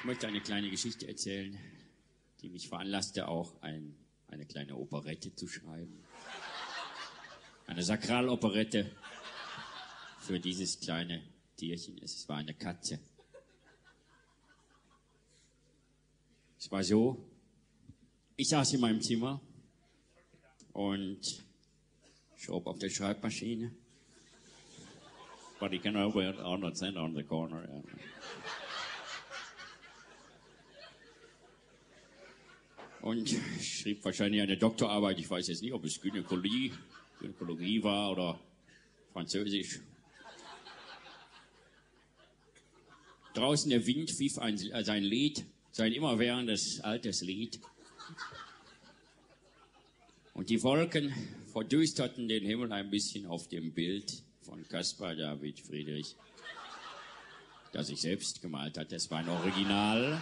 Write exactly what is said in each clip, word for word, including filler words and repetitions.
möchte eine kleine Geschichte erzählen, die mich veranlasste, auch ein, eine kleine Operette zu schreiben. Eine Sakraloperette für dieses kleine Tierchen. Es war eine Katze. Es war so, ich saß in meinem Zimmer und schrob auf der Schreibmaschine. But you can over on the center on the corner. Yeah. Und schrieb wahrscheinlich eine Doktorarbeit. Ich weiß jetzt nicht, ob es Gynäkologie, Gynäkologie war oder Französisch. Draußen der Wind pfiff ein, äh, sein Lied, sein immerwährendes altes Lied. Und die Wolken verdüsterten den Himmel ein bisschen auf dem Bild von Caspar David Friedrich, das ich selbst gemalt hatte. Es war ein Original.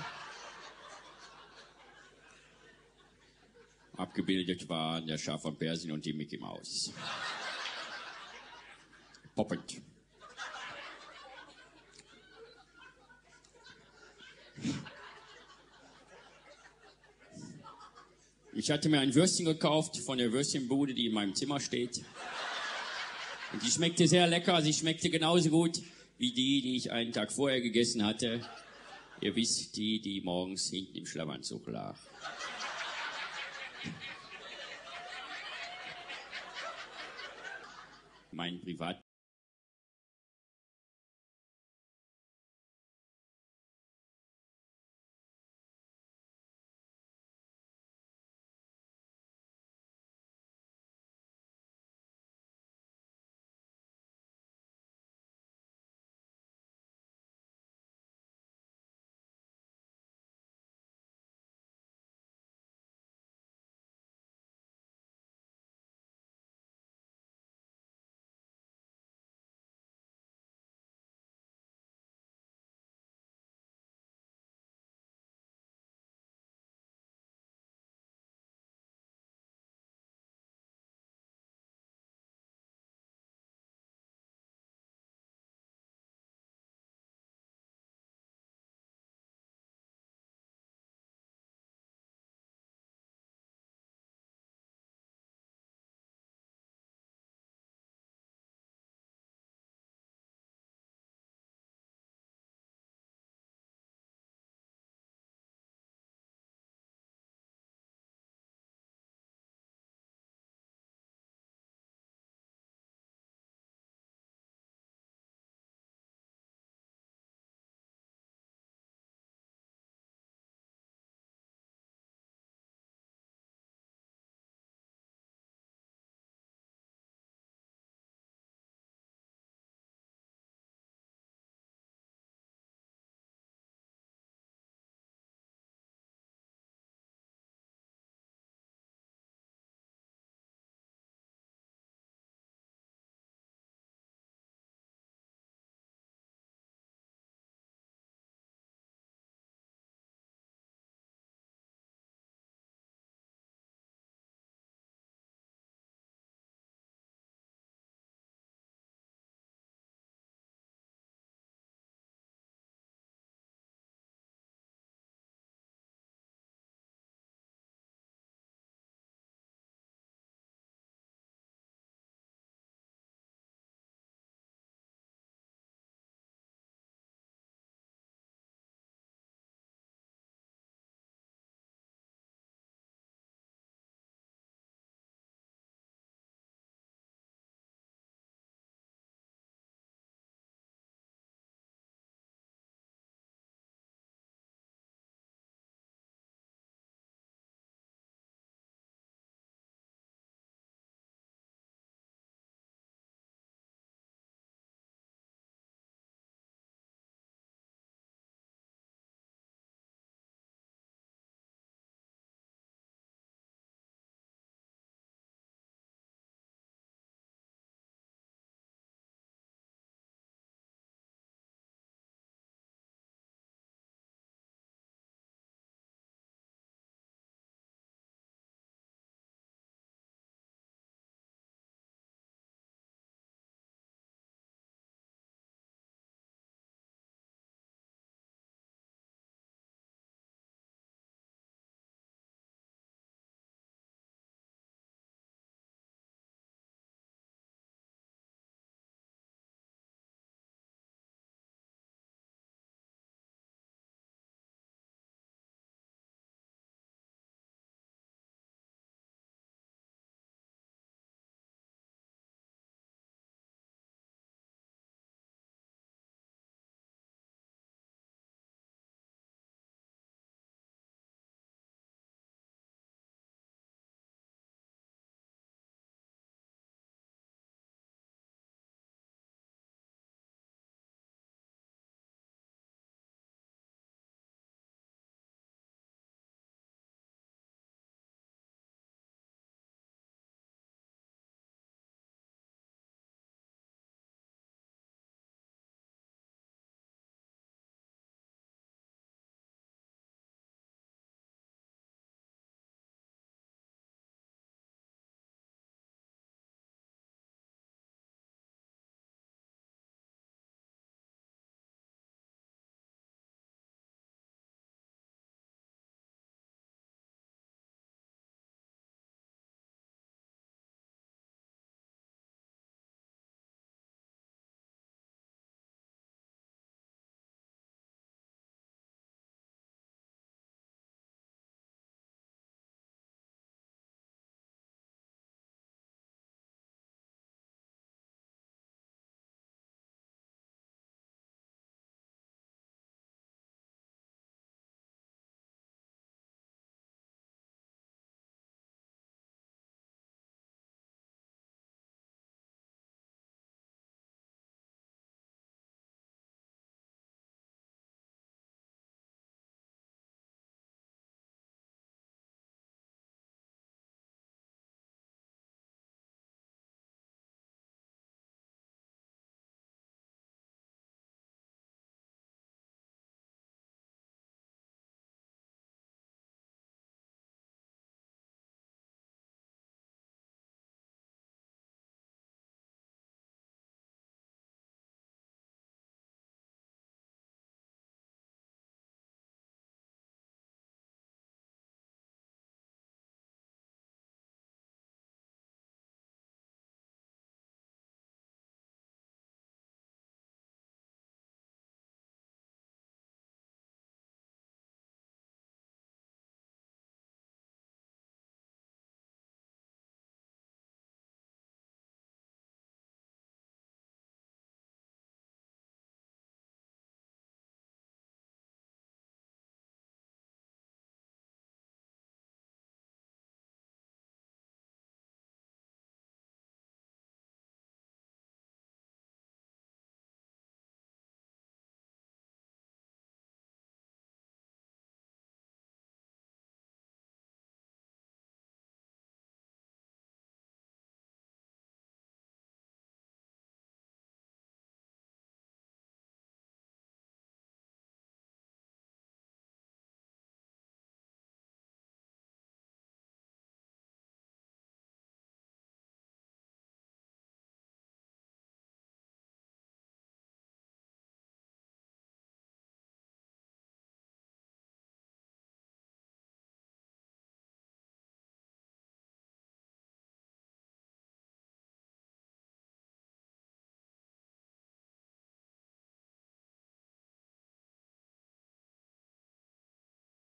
Abgebildet waren der Schaf von Persien und die Mickey Maus. Poppend. Ich hatte mir ein Würstchen gekauft von der Würstchenbude, die in meinem Zimmer steht. Und die schmeckte sehr lecker. Sie schmeckte genauso gut wie die, die ich einen Tag vorher gegessen hatte. Ihr wisst, die, die morgens hinten im Schlafanzug lag. Mein Privat